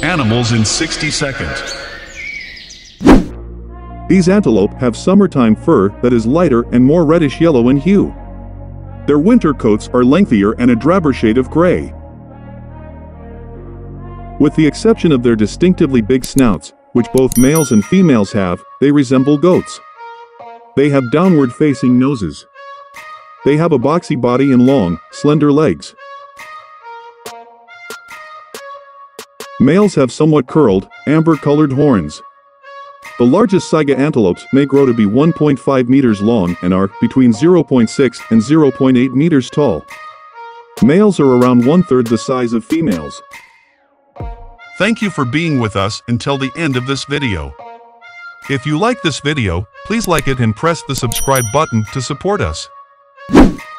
animals in 60 seconds. These antelope have summertime fur that is lighter and more reddish-yellow in hue. Their winter coats are lengthier and a drabber shade of gray. With the exception of their distinctively big snouts, which both males and females have, they resemble goats. They have downward-facing noses. They have a boxy body and long, slender legs. Males have somewhat curled, amber-colored horns. The largest saiga antelopes may grow to be 1.5 meters long and are between 0.6 and 0.8 meters tall. Males are around one-third the size of females. Thank you for being with us until the end of this video. If you like this video, please like it and press the subscribe button to support us.